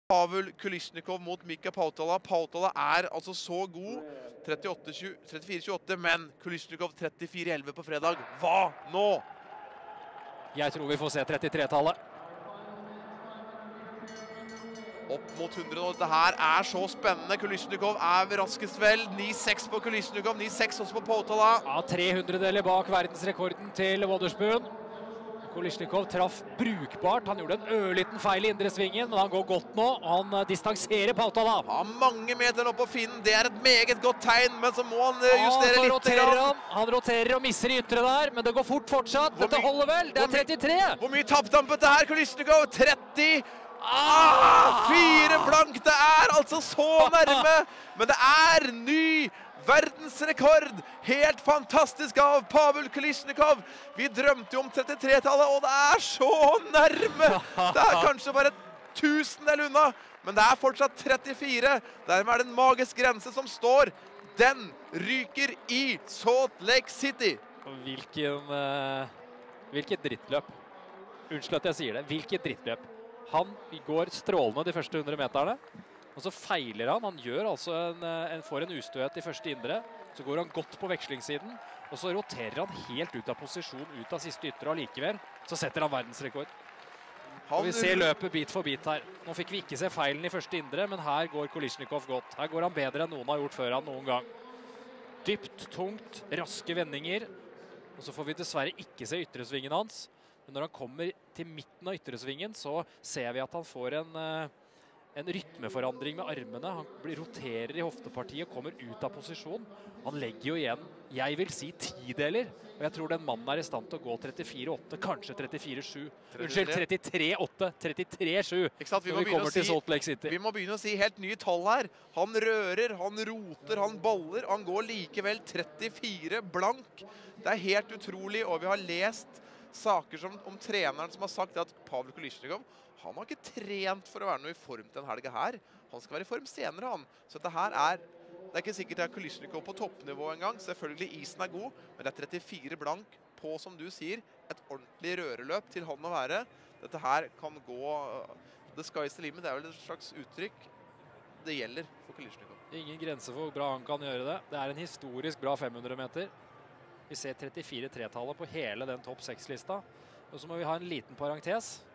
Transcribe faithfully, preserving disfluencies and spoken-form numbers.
Pavel Kulishnikov mot Mika Pautala. Pautala er altså så god. trettifire tjueåtte, men Kulishnikov trettifire elleve på fredag. Hva nå? Jeg tror vi får se trettitre-tallet. Opp mot hundre nå. Dette her er så spennende. Kulishnikov er ved raskest vel. ni seks på Kulishnikov, ni seks også på Pautala. Ja, tre hundredeler bak verdensrekorden til Wodderspoon. Kulishnikov traff brukbart. Han gjorde en ørliten feil i indre svingen, men han går godt nå. Han distanserer Pautala. Han har mange meter opp på finnen. Det er et meget godt tegn, men så må han justere ja, litt. Roterer han. han roterer og misser i ytre der, men det går fort fortsatt. Dette holder vel. Det er trettitre. Hvor mye tappte han på dette her, Kulishnikov? tretti. Ah, fire blank. Det er altså så nærme, men det er ny verdensrekord. Helt fantastisk av Pavel Kulishnikov. Vi drømte jo om trettitre-tallet, og det er så nærme. Det er kanskje bare tusendel unna, men det er fortsatt trettifire. Dermed er det en magisk grense som står. Den ryker i Salt Lake City. Hvilken, uh, hvilket drittløp. Unnskyld at jeg sier det. Hvilket drittløp. Han går strålende de første hundre meterne. Og så feiler han. Han gjør altså en, en, får en ustøhet i første indre. Så går han godt på vekslingssiden. Og så roterer han helt ut av posisjon, ut av siste ytre, og likevel så setter han verdensrekord. Han... Og vi ser løpet bit for bit her. Nå fikk vi ikke se feilen i første indre, men her går Kulishnikov godt. Her går han bedre enn noen har gjort før han noen gang. Dypt, tungt, raske vendinger. Og så får vi dessverre ikke se ytresvingen hans. Men når han kommer til midten av ytresvingen, så ser vi at han får en... en rytmeforandring med armene. Han blir roterer i hoftepartiet, kommer ut av posisjon. Han legger jo igjen, jeg vil si, tideler. Og jeg tror den mannen er i stand til å gå trettifire åtte, kanskje trettifire sju. Unnskyld, trettitre åtte, trettitre sju. Når vi kommer til Salt Lake City. Vi må begynne å si helt nye tall her. Han rører, han roter, han baller. Han går likevel trettifire blank. Det er helt utrolig, og vi har lest saker som, om treneren som har sagt at Pavel Kulishnikov, han har ikke trent for å være noe i form til den helga her. Han skal være i form senere, han. Så dette her er, det er ikke sikkert det er Kulishnikov på toppnivå en gang. Selvfølgelig, isen er god, men det er trettifire blank på, som du sier, et ordentlig røreløp til han å være. Dette her kan gå, the sky's the limit, det er vel et slags uttrykk. Det gjelder for Kulishnikov. Ingen grense for hvor bra han kan gjøre det. Det er en historisk bra fem hundre meter. Vi ser trettifire tre-tallet på hele den topp seks-lista. Og så må vi ha en liten parentes.